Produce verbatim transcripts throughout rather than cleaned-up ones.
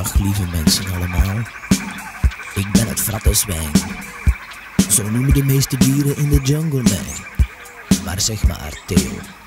Dag lieve mensen allemaal, ik ben het frattenzwijn. Zo noemen de meeste dieren in de jungle mij. Maar zeg maar Theo.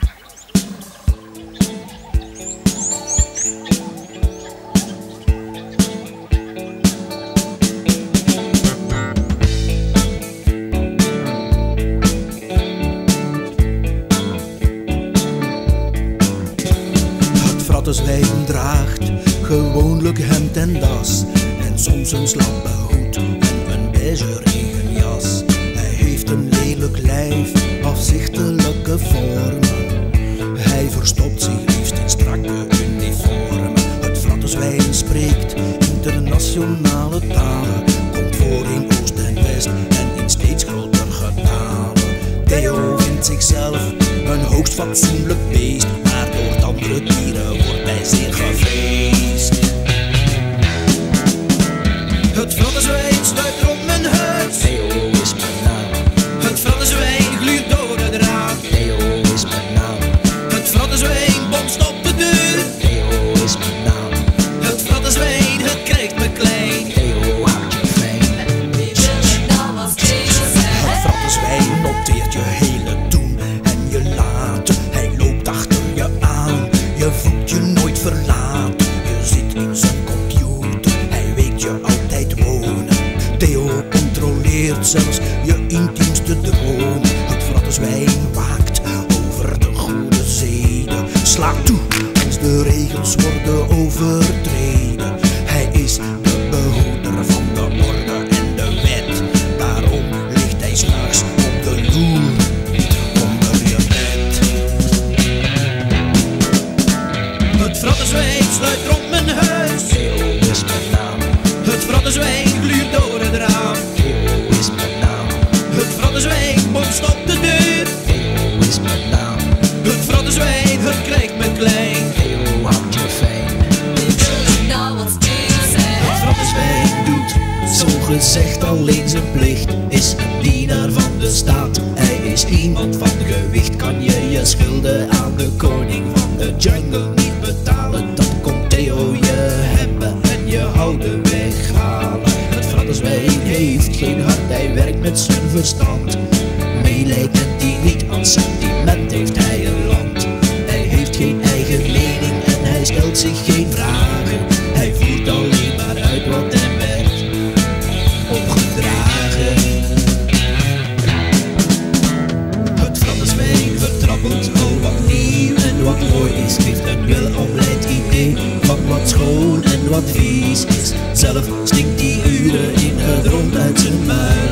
Het frattenzwijn draagt gewoonlijk hemd en das, en soms een slappe hoed en een beige regenjas. Hij heeft een lelijk lijf, afzichtelijke vormen. Hij verstopt zich liefst in strakke uniformen. Het frattenzwijn spreekt internationale talen, komt voor in Oost en West en in steeds groter getalen. Theo vindt zichzelf een hoogst fatsoenlijk beest, maar door andere dieren wordt hij zeer gevreesd. Het frattenzwijn sluit rond mijn huis. Theo is mijn naam. Het frattenzwijn gluurt door het raam. Theo is mijn naam. Het frattenzwijn bonst op de deur. Theo is mijn naam. Het frattenzwijn, het krijgt me klein. Theo houdt je fijn. Het frattenzwijn noteert je hele doen en je laten. Hij loopt achter je aan, je voelt je nooit verlaten. Je zit in zijn computer, hij weet je altijd wonen. Theo controleert zelfs je intiemste dromen. Het frattenzwijn waakt over de goede zeden, slaat toe als de regels worden overtreden. Hij is de behoeder van de orde en de wet. Daarom ligt hij s'nachts op de loer onder je bed. Het frattenzwijn sluit rond mijn huis. Theo is mijn naam. Het frattenzwijn gluurt door het raam. Theo is mijn naam. Het frattenzwijn bonst op de deur. Theo is mijn naam. Het frattenzwijn, het krijgt me klein. Theo houdt je fijn. Het frattenzwijn doet Zogezegd alleen zijn plicht, is een dienaar van de staat. Hij is iemand van gewicht, kan je je schulden aan de koning van de jungle niet betalen. Dan komt Theo je hebben en je houden weghalen. Het frattenzwijn heeft geen hart, hij werkt met zijn verstand. Meelijden die niet, aan sentiment heeft hij een land. Hij heeft geen eigen mening en hij stelt zich geen vragen. Hij voert alleen maar uit wat hem werd opgedragen. Het frattenzwijn vertrappelt al wat nieuw en wat mooi is, heeft een welopleid idee van wat schoon en wat vies is. Zelf stinkt die uren in het rond uit zijn muil.